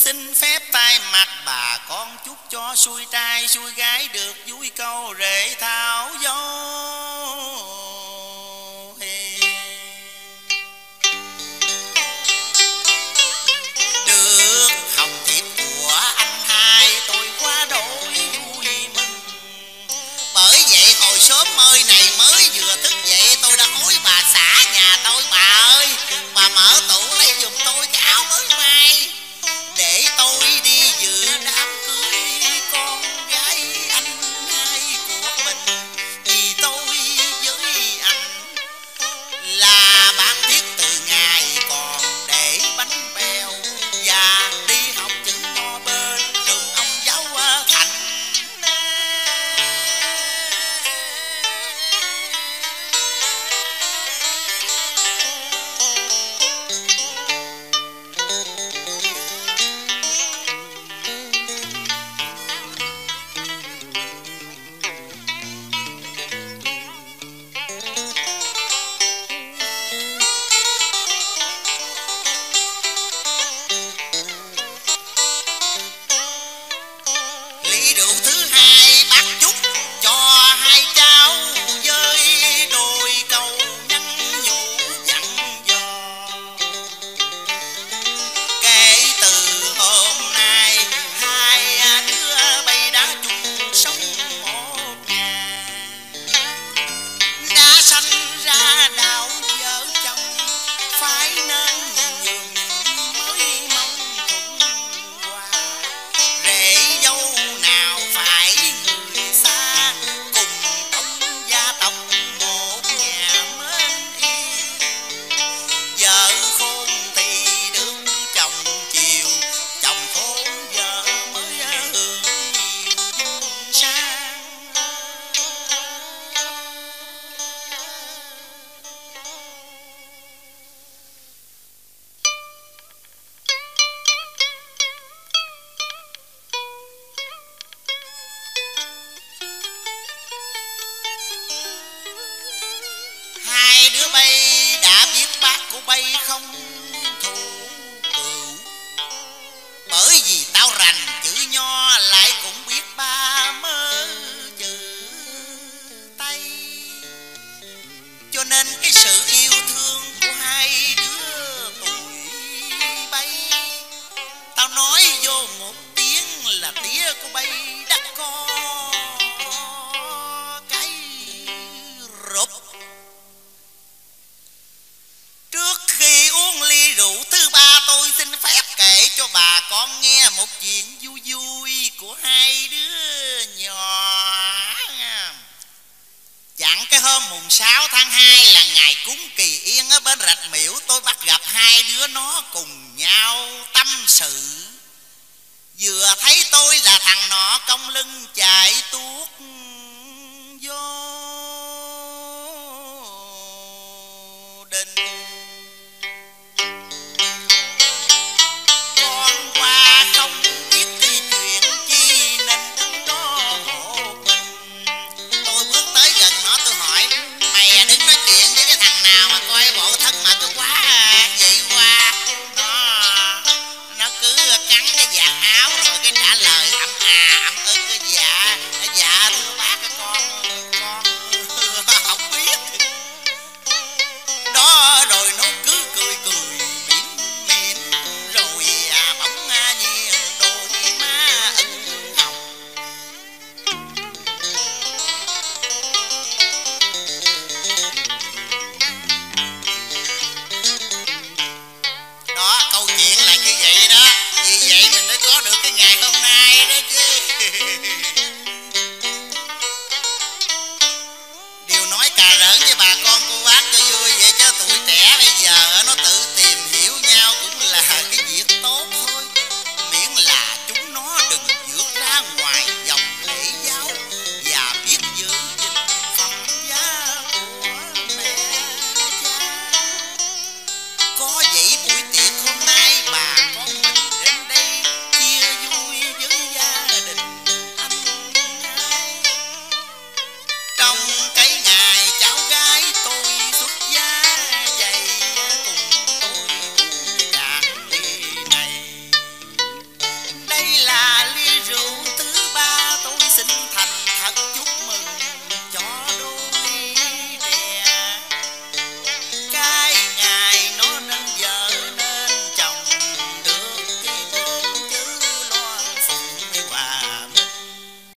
xin phép thay mặt bà con chúc cho xuôi trai xuôi gái được vui câu rể thảo dâu. Được hồng thiệp của anh hai tôi quá đổi vui mừng. Bởi vậy hồi sớm ơi này mới vừa thức dậy tôi đã hối bà xã nhà tôi: bà ơi, bà mở tủ lấy giùm tôi cái áo mới may để tôi đi dự đám cưới con gái anh hai của mình. Vì tôi với anh là bạn biết từ ngày còn để bánh bèo và đi học chữ nho bên trường ông giáo Thành. Ly rượu thứ hai bác chúc cho hai cháu với đôi câu nhắn nhủ dặn dò. Kể từ hôm nay hai đứa bay đã chung sống một nhà, đã sanh ra đạo vợ chồng, phải nên nhường mới mong thuận hòa. Rể dâu nào phải người xa, cùng tông gia tộc một nhà mến yên. Vợ khôn thì được chồng chiều, chồng khôn vợ mới hưởng nhiều sang. Hai đứa bay đã biết bác của bay không thù cừu, bởi vì tao rành chữ nho lại cũng biết ba mơ chữ Tây. Cho nên cái sự yêu thương của hai đứa tụi bay, tao nói vô một tiếng là tía của bay đã có cái rụp. Trước khi uống ly rượu thứ ba tôi xin phép kể cho bà con nghe một chuyện vui vui của hai đứa nhỏ. Chẳng cái hôm mùng 6 tháng 2 là ngày cúng kỳ yên ở bên Rạch Miễu, tôi bắt gặp hai đứa nó cùng nhau tâm sự. Vừa thấy tôi là thằng nọ cong lưng chạy tua